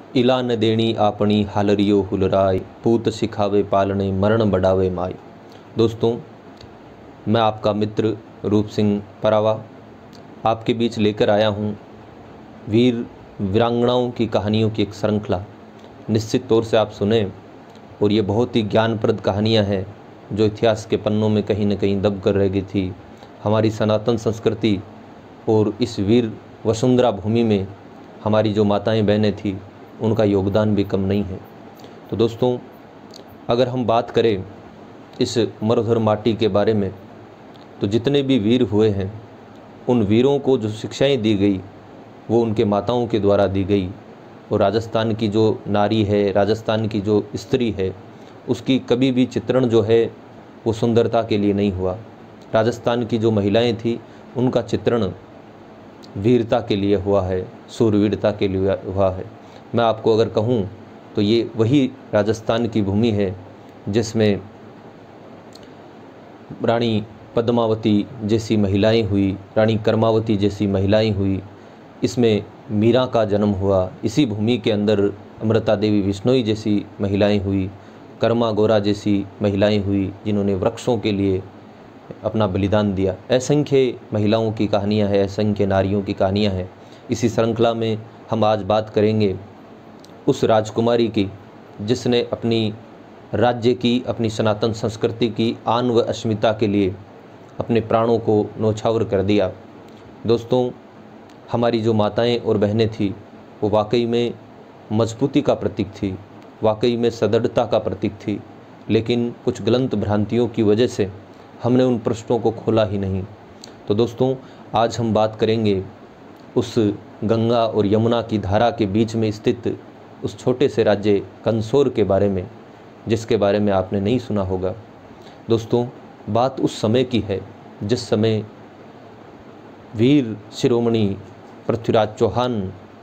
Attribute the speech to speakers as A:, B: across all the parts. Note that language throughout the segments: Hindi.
A: इला न देणी आपणी हालरियो हुलराय, पूत सिखावे पालने मरण बढ़ावे माय। दोस्तों, मैं आपका मित्र रूप सिंह परावा आपके बीच लेकर आया हूँ वीर वीरांगनाओं की कहानियों की एक श्रृंखला। निश्चित तौर से आप सुने, और ये बहुत ही ज्ञानप्रद कहानियाँ हैं जो इतिहास के पन्नों में कहीं न कहीं दब कर रह गई थी। हमारी सनातन संस्कृति और इस वीर वसुंधरा भूमि में हमारी जो माताएं बहनें थी, उनका योगदान भी कम नहीं है। तो दोस्तों, अगर हम बात करें इस मरुधर माटी के बारे में, तो जितने भी वीर हुए हैं, उन वीरों को जो शिक्षाएं दी गई वो उनके माताओं के द्वारा दी गई। और राजस्थान की जो नारी है, राजस्थान की जो स्त्री है, उसकी कभी भी चित्रण जो है वो सुंदरता के लिए नहीं हुआ। राजस्थान की जो महिलाएं थी, उनका चित्रण वीरता के लिए हुआ है, शूरवीरता के लिए हुआ है। मैं आपको अगर कहूँ तो ये वही राजस्थान की भूमि है जिसमें रानी पद्मावती जैसी महिलाएं हुई, रानी कर्मावती जैसी महिलाएं हुई। इसमें मीरा का जन्म हुआ। इसी भूमि के अंदर अमृता देवी बिश्नोई जैसी महिलाएं हुई, कर्मा गौरा जैसी महिलाएं हुई, जिन्होंने वृक्षों के लिए अपना बलिदान दिया। असंख्य महिलाओं की कहानियां हैं, असंख्य नारियों की कहानियां हैं। इसी श्रृंखला में हम आज बात करेंगे उस राजकुमारी की जिसने अपनी राज्य की, अपनी सनातन संस्कृति की आन व अस्मिता के लिए अपने प्राणों को न्यौछावर कर दिया। दोस्तों, हमारी जो माताएं और बहनें थी, वो वाकई में मजबूती का प्रतीक थी, वाकई में सदृढ़ता का प्रतीक थी। लेकिन कुछ गलत भ्रांतियों की वजह से हमने उन पृष्ठों को खोला ही नहीं। तो दोस्तों, आज हम बात करेंगे उस गंगा और यमुना की धारा के बीच में स्थित उस छोटे से राज्य कंसोर के बारे में, जिसके बारे में आपने नहीं सुना होगा। दोस्तों, बात उस समय की है जिस समय वीर शिरोमणि पृथ्वीराज चौहान,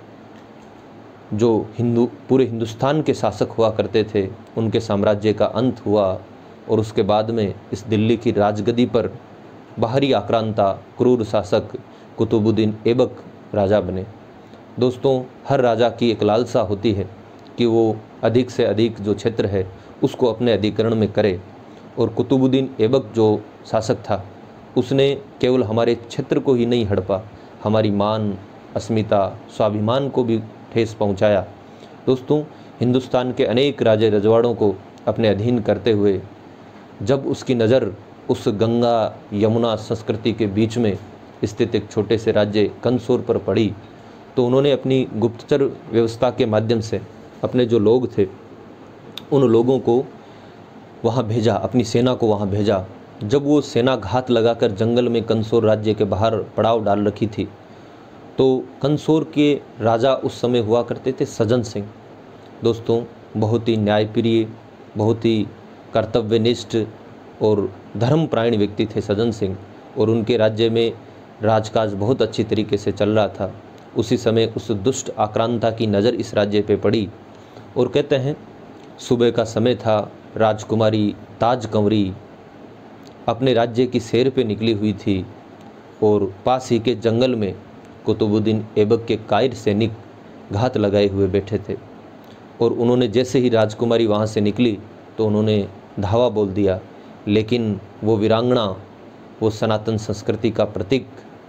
A: जो पूरे हिंदुस्तान के शासक हुआ करते थे, उनके साम्राज्य का अंत हुआ। और उसके बाद में इस दिल्ली की राजगद्दी पर बाहरी आक्रांता क्रूर शासक कुतुबुद्दीन ऐबक राजा बने। दोस्तों, हर राजा की एक लालसा होती है कि वो अधिक से अधिक जो क्षेत्र है उसको अपने अधिकरण में करे। और कुतुबुद्दीन ऐबक जो शासक था, उसने केवल हमारे क्षेत्र को ही नहीं हड़पा, हमारी मान, अस्मिता, स्वाभिमान को भी ठेस पहुंचाया। दोस्तों, हिंदुस्तान के अनेक राजे रजवाड़ों को अपने अधीन करते हुए जब उसकी नज़र उस गंगा यमुना संस्कृति के बीच में स्थित एक छोटे से राज्य कंसोर पर पड़ी, तो उन्होंने अपनी गुप्तचर व्यवस्था के माध्यम से अपने जो लोग थे, उन लोगों को वहाँ भेजा, अपनी सेना को वहाँ भेजा। जब वो सेना घात लगाकर जंगल में कंसोर राज्य के बाहर पड़ाव डाल रखी थी, तो कंसोर के राजा उस समय हुआ करते थे सज्जन सिंह। दोस्तों, बहुत ही न्यायप्रिय, बहुत ही कर्तव्यनिष्ठ और धर्मपरायण व्यक्ति थे सज्जन सिंह। और उनके राज्य में राजकाज बहुत अच्छी तरीके से चल रहा था। उसी समय उस दुष्ट आक्रांता की नज़र इस राज्य पे पड़ी। और कहते हैं सुबह का समय था, राजकुमारी ताज कंवरी अपने राज्य की सैर पे निकली हुई थी, और पास ही के जंगल में कुतुबुद्दीन ऐबक के कायर सैनिक घात लगाए हुए बैठे थे। और उन्होंने जैसे ही राजकुमारी वहाँ से निकली तो उन्होंने धावा बोल दिया। लेकिन वो वीरांगना, वो सनातन संस्कृति का प्रतीक,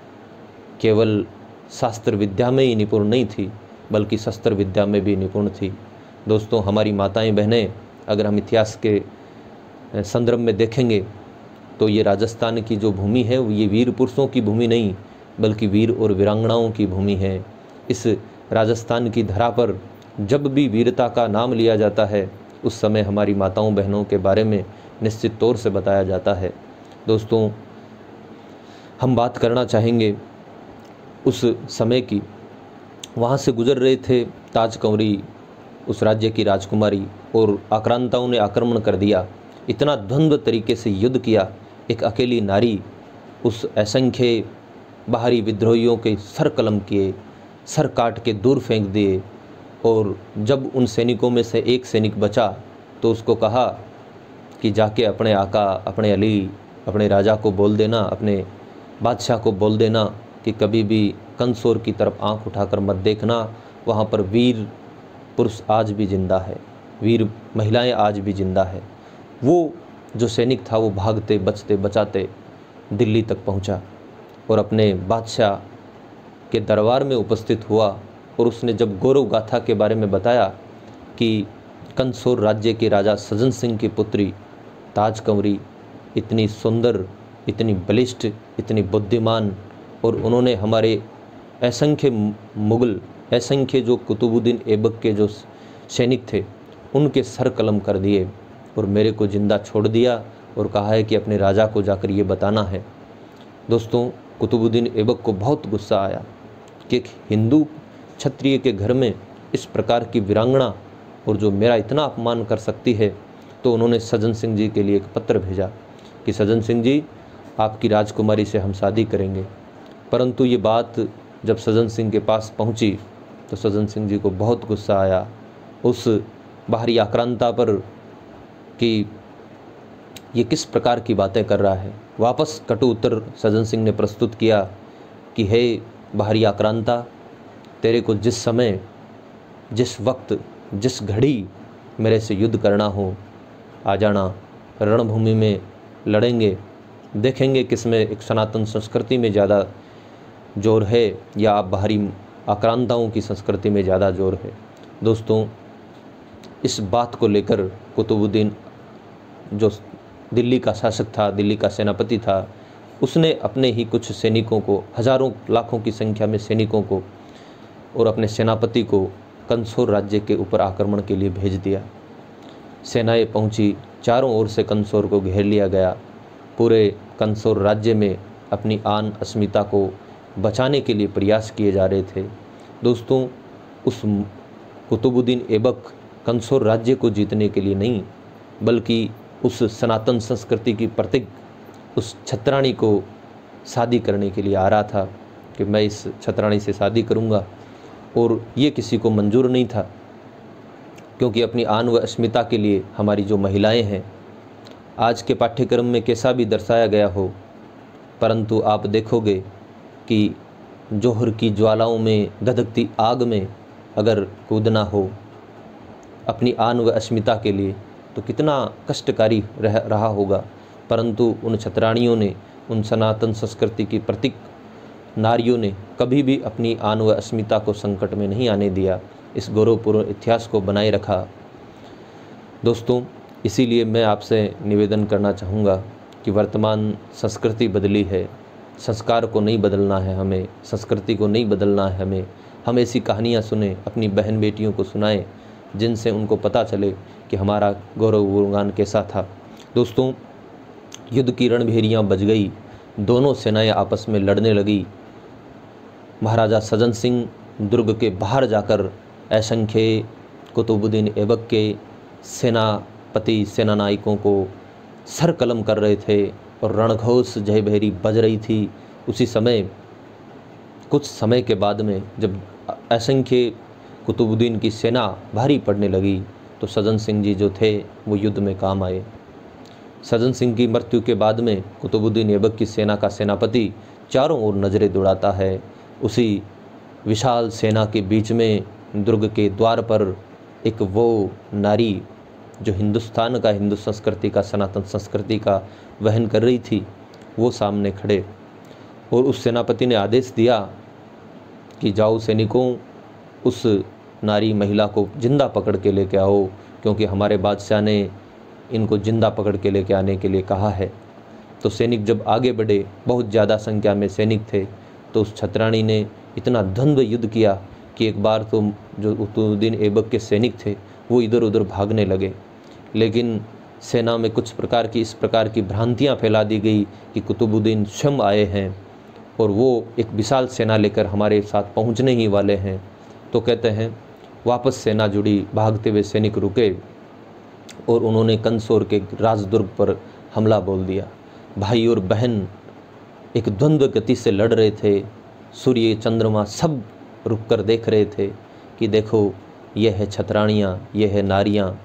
A: केवल शास्त्र विद्या में ही निपुण नहीं थी, बल्कि शस्त्र विद्या में भी निपुण थी। दोस्तों, हमारी माताएं बहनें, अगर हम इतिहास के संदर्भ में देखेंगे तो ये राजस्थान की जो भूमि है, ये वीर पुरुषों की भूमि नहीं, बल्कि वीर और वीरांगनाओं की भूमि है। इस राजस्थान की धरा पर जब भी वीरता का नाम लिया जाता है, उस समय हमारी माताओं बहनों के बारे में निश्चित तौर से बताया जाता है। दोस्तों, हम बात करना चाहेंगे उस समय की। वहाँ से गुजर रहे थे ताज कंवरी, उस राज्य की राजकुमारी, और आक्रांताओं ने आक्रमण कर दिया। इतना द्वंद्व तरीके से युद्ध किया। एक अकेली नारी उस असंख्य बाहरी विद्रोहियों के सर कलम किए, सर काट के दूर फेंक दिए। और जब उन सैनिकों में से एक सैनिक बचा तो उसको कहा कि जाके अपने आका, अपने अली, अपने राजा को बोल देना, अपने बादशाह को बोल देना कि कभी भी कंसोर की तरफ आंख उठाकर मत देखना, वहाँ पर वीर पुरुष आज भी जिंदा है, वीर महिलाएं आज भी जिंदा है। वो जो सैनिक था वो भागते बचते बचाते दिल्ली तक पहुंचा और अपने बादशाह के दरबार में उपस्थित हुआ और उसने जब गौरव गाथा के बारे में बताया कि कंसौर राज्य के राजा सज्जन सिंह की पुत्री ताज कंवरी इतनी सुंदर, इतनी बलिष्ठ, इतनी बुद्धिमान, और उन्होंने हमारे असंख्य मुग़ल, असंख्य जो कुतुबुद्दीन ऐबक के जो सैनिक थे उनके सर कलम कर दिए और मेरे को ज़िंदा छोड़ दिया और कहा है कि अपने राजा को जाकर ये बताना है। दोस्तों, कुतुबुद्दीन ऐबक को बहुत गुस्सा आया कि एक हिंदू क्षत्रिय के घर में इस प्रकार की वीरांगना और जो मेरा इतना अपमान कर सकती है। तो उन्होंने सज्जन सिंह जी के लिए एक पत्र भेजा कि सज्जन सिंह जी, आपकी राजकुमारी से हम शादी करेंगे। परंतु ये बात जब सज्जन सिंह के पास पहुंची तो सज्जन सिंह जी को बहुत गुस्सा आया उस बाहरी आक्रांता पर कि ये किस प्रकार की बातें कर रहा है। वापस कटु उत्तर सज्जन सिंह ने प्रस्तुत किया कि हे बाहरी आक्रांता, तेरे को जिस समय, जिस वक्त, जिस घड़ी मेरे से युद्ध करना हो आ जाना, रणभूमि में लड़ेंगे, देखेंगे किसमें एक सनातन संस्कृति में ज़्यादा जोर है या आप बाहरी आक्रांताओं की संस्कृति में ज़्यादा जोर है। दोस्तों, इस बात को लेकर कुतुबुद्दीन जो दिल्ली का शासक था, दिल्ली का सेनापति था, उसने अपने ही कुछ सैनिकों को, हज़ारों लाखों की संख्या में सैनिकों को और अपने सेनापति को कंसौर राज्य के ऊपर आक्रमण के लिए भेज दिया। सेनाएं पहुंची, चारों ओर से कंसौर को घेर लिया गया। पूरे कंसौर राज्य में अपनी आन अस्मिता को बचाने के लिए प्रयास किए जा रहे थे। दोस्तों, उस कुतुबुद्दीन ऐबक कंसौर राज्य को जीतने के लिए नहीं, बल्कि उस सनातन संस्कृति की प्रतीक उस छत्राणी को शादी करने के लिए आ रहा था कि मैं इस छत्राणी से शादी करूंगा। और ये किसी को मंजूर नहीं था, क्योंकि अपनी आन व अस्मिता के लिए हमारी जो महिलाएं हैं, आज के पाठ्यक्रम में कैसा भी दर्शाया गया हो, परंतु आप देखोगे कि जौहर की ज्वालाओं में धधकती आग में अगर कूदना हो अपनी आन व अस्मिता के लिए तो कितना कष्टकारी रहा होगा। परंतु उन छत्राणियों ने, उन सनातन संस्कृति की प्रतीक नारियों ने कभी भी अपनी आन व अस्मिता को संकट में नहीं आने दिया, इस गौरवपूर्ण इतिहास को बनाए रखा। दोस्तों, इसीलिए मैं आपसे निवेदन करना चाहूँगा कि वर्तमान संस्कृति बदली है, संस्कार को नहीं बदलना है हमें, संस्कृति को नहीं बदलना है हमें। हम ऐसी कहानियाँ सुने, अपनी बहन बेटियों को सुनाएं जिनसे उनको पता चले कि हमारा गौरव गुणगान कैसा था। दोस्तों, युद्ध की रणभेरियाँ बज गई, दोनों सेनाएं आपस में लड़ने लगी। महाराजा सज्जन सिंह दुर्ग के बाहर जाकर असंख्य कुतुबुद्दीन ऐबक के सेनापति, सेनानायकों को सर कलम कर रहे थे और रणघोष जय भैरी बज रही थी। उसी समय, कुछ समय के बाद में जब असंख्य कुतुबुद्दीन की सेना भारी पड़ने लगी तो सज्जन सिंह जी जो थे वो युद्ध में काम आए। सज्जन सिंह की मृत्यु के बाद में कुतुबुद्दीन ऐबक की सेना का सेनापति चारों ओर नज़रें दौड़ाता है। उसी विशाल सेना के बीच में दुर्ग के द्वार पर एक वो नारी जो हिंदुस्तान का, हिंदू संस्कृति का, सनातन संस्कृति का वहन कर रही थी, वो सामने खड़े और उस सेनापति ने आदेश दिया कि जाओ सैनिकों, उस नारी महिला को जिंदा पकड़ के लेके आओ, क्योंकि हमारे बादशाह ने इनको जिंदा पकड़ के लेके आने के लिए कहा है। तो सैनिक जब आगे बढ़े, बहुत ज़्यादा संख्या में सैनिक थे, तो उस छत्राणी ने इतना द्वंद्व युद्ध किया कि एक बार तो जो कुतुबुद्दीन ऐबक के सैनिक थे वो इधर उधर भागने लगे। लेकिन सेना में कुछ प्रकार की, इस प्रकार की भ्रांतियाँ फैला दी गई कि कुतुबुद्दीन स्वयं आए हैं और वो एक विशाल सेना लेकर हमारे साथ पहुँचने ही वाले हैं। तो कहते हैं वापस सेना जुड़ी, भागते हुए सैनिक रुके और उन्होंने कंसौर के राजदुर्ग पर हमला बोल दिया। भाई और बहन एक द्वंद्व गति से लड़ रहे थे। सूर्य, चंद्रमा सब रुककर देख रहे थे कि देखो, यह है छत्राणियाँ, यह है नारियाँ,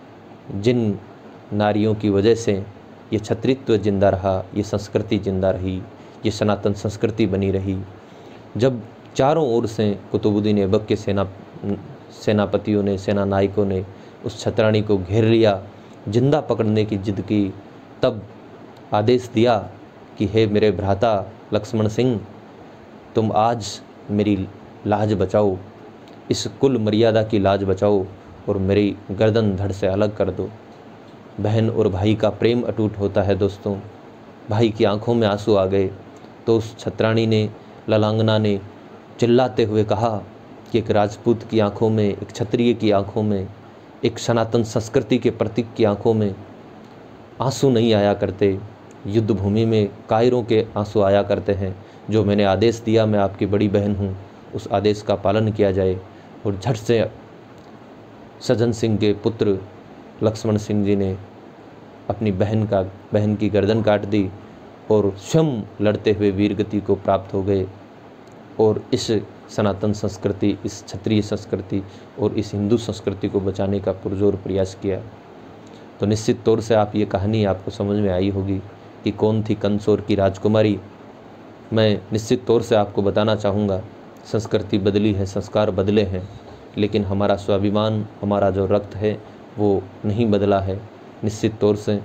A: जिन नारियों की वजह से ये छत्रित्व जिंदा रहा, ये संस्कृति जिंदा रही, ये सनातन संस्कृति बनी रही। जब चारों ओर से कुतुबुद्दीन ऐबक के सेनापतियों ने, सेना नायकों ने उस छतरानी को घेर लिया, जिंदा पकड़ने की जिद की, तब आदेश दिया कि हे मेरे भ्राता लक्ष्मण सिंह, तुम आज मेरी लाज बचाओ, इस कुल मर्यादा की लाज बचाओ और मेरी गर्दन धड़ से अलग कर दो। बहन और भाई का प्रेम अटूट होता है दोस्तों। भाई की आंखों में आंसू आ गए तो उस छतरानी ने, ललांगना ने चिल्लाते हुए कहा कि एक राजपूत की आंखों में, एक क्षत्रिय की आंखों में, एक सनातन संस्कृति के प्रतीक की आंखों में आंसू नहीं आया करते, युद्ध भूमि में कायरों के आंसू आया करते हैं। जो मैंने आदेश दिया, मैं आपकी बड़ी बहन हूँ, उस आदेश का पालन किया जाए। और झट से सज्जन सिंह के पुत्र लक्ष्मण सिंह जी ने अपनी बहन की गर्दन काट दी और स्वयं लड़ते हुए वीरगति को प्राप्त हो गए और इस सनातन संस्कृति, इस क्षत्रिय संस्कृति और इस हिंदू संस्कृति को बचाने का पुरजोर प्रयास किया। तो निश्चित तौर से आप ये कहानी आपको समझ में आई होगी कि कौन थी कंसौर की राजकुमारी। मैं निश्चित तौर से आपको बताना चाहूँगा, संस्कृति बदली है, संस्कार बदले हैं, लेकिन हमारा स्वाभिमान, हमारा जो रक्त है वो नहीं बदला है। निश्चित तौर से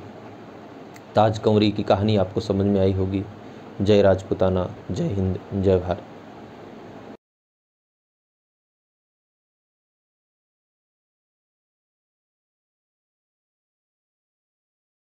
A: ताज कंवरी की कहानी आपको समझ में आई होगी। जय राजपूताना, जय हिंद, जय भारत।